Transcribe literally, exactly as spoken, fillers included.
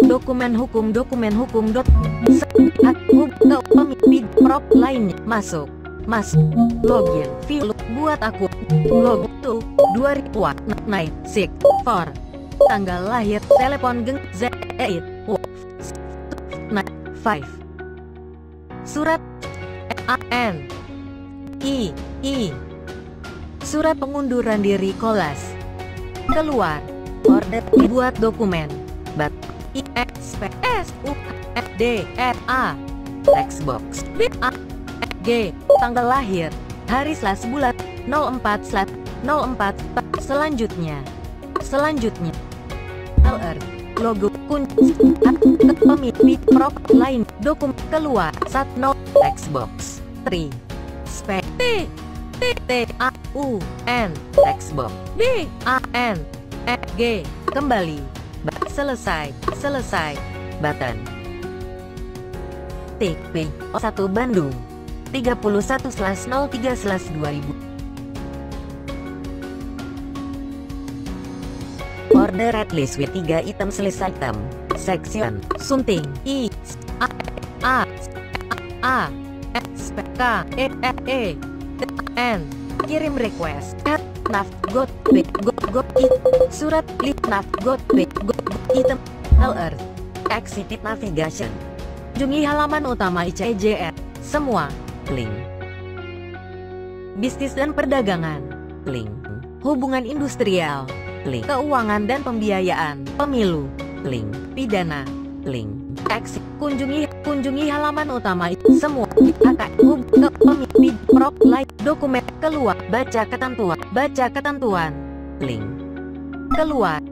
dokumen hukum dokumen hukum dot hub pemimpin prop lainnya masuk masuk login view buat akun log to dua ribu sembilan six four tanggal lahir telepon geng Z eight nine five surat A N I I surat pengunduran diri kolas keluar order dibuat dokumen bat I X P S U F D R A textbox B A G tanggal lahir hari Selasa bulan nol empat nol empat selanjutnya selanjutnya L R logo kunci pemimpin prop lain dokumen keluar satu textbox tiga spek T T T A U N textbox B A N E G kembali selesai selesai button T P satu Bandung tiga puluh satu nol tiga dua ribu order at least with tiga item selesai item section sunting I A A A S P K E E E N kirim request at nav got b got got it surat lip nav got b got item L R exit navigation kunjungi halaman utama I C J R semua link bisnis dan perdagangan link hubungan industrial link keuangan dan pembiayaan pemilu link pidana link exit kunjungi kunjungi halaman utama semua akan hub ke pemimpin prop like dokumen keluar baca ketentuan baca ketentuan link keluar